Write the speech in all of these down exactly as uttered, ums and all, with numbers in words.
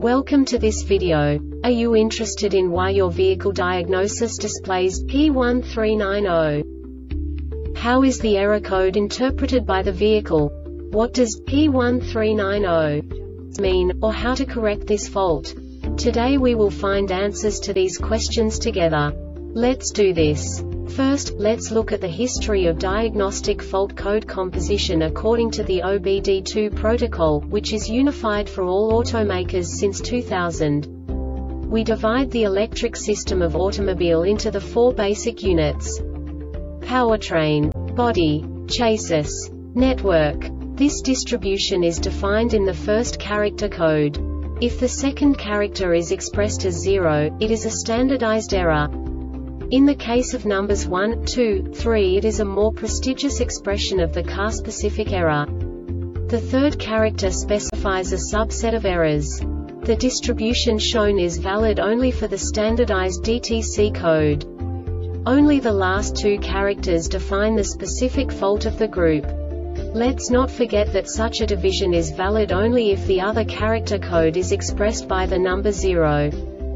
Welcome to this video. Are you interested in why your vehicle diagnosis displays P one three nine zero? How is the error code interpreted by the vehicle? What does P one three nine zero mean, or how to correct this fault? Today we will find answers to these questions together. Let's do this. First, let's look at the history of diagnostic fault code composition according to the O B D two protocol, which is unified for all automakers since two thousand. We divide the electric system of automobile into the four basic units: powertrain, body, chassis, network. This distribution is defined in the first character code. If the second character is expressed as zero, it is a standardized error. In the case of numbers one, two, three, it is a more prestigious expression of the car-specific error. The third character specifies a subset of errors. The distribution shown is valid only for the standardized D T C code. Only the last two characters define the specific fault of the group. Let's not forget that such a division is valid only if the other character code is expressed by the number zero.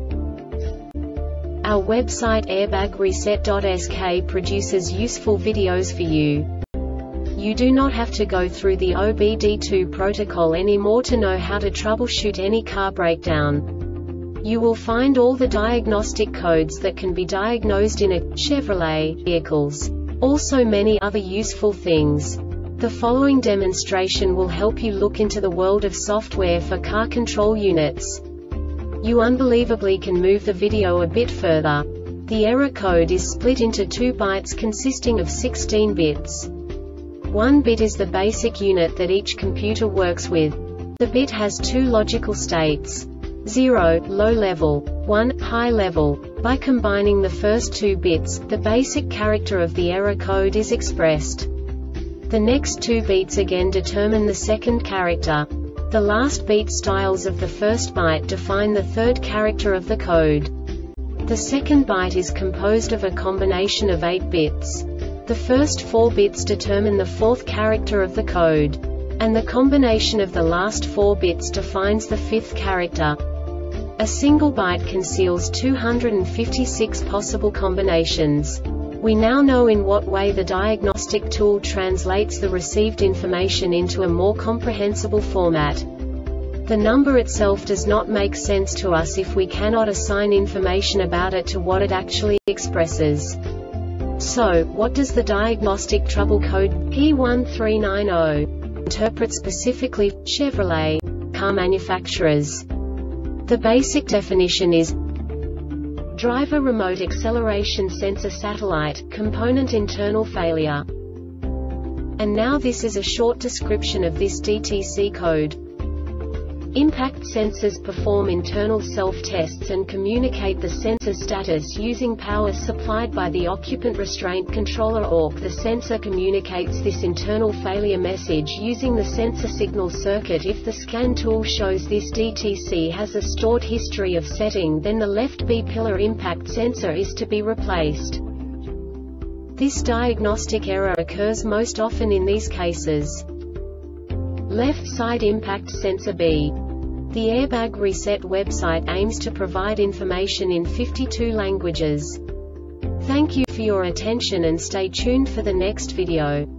Our website airbag reset dot S K produces useful videos for you. You do not have to go through the O B D two protocol anymore to know how to troubleshoot any car breakdown. You will find all the diagnostic codes that can be diagnosed in a Chevrolet vehicles. Also many other useful things. The following demonstration will help you look into the world of software for car control units. You unbelievably can move the video a bit further. The error code is split into two bytes consisting of sixteen bits. One bit is the basic unit that each computer works with. The bit has two logical states: zero, low level, one, high level. By combining the first two bits, the basic character of the error code is expressed. The next two bits again determine the second character. The last beat styles of the first byte define the third character of the code. The second byte is composed of a combination of eight bits. The first four bits determine the fourth character of the code. And the combination of the last four bits defines the fifth character. A single byte conceals two hundred fifty-six possible combinations. We now know in what way the diagnostic tool translates the received information into a more comprehensible format. The number itself does not make sense to us if we cannot assign information about it to what it actually expresses. So, what does the diagnostic trouble code P one three nine zero interpret specifically for Chevrolet car manufacturers? The basic definition is driver remote acceleration sensor satellite, component internal failure. And now this is a short description of this D T C code. Impact sensors perform internal self-tests and communicate the sensor status using power supplied by the occupant restraint controller O R C. The sensor communicates this internal failure message using the sensor signal circuit. If the scan tool shows this D T C has a stored history of setting, then the left B pillar impact sensor is to be replaced. This diagnostic error occurs most often in these cases: left side impact sensor B. The Airbag Reset website aims to provide information in fifty-two languages. Thank you for your attention and stay tuned for the next video.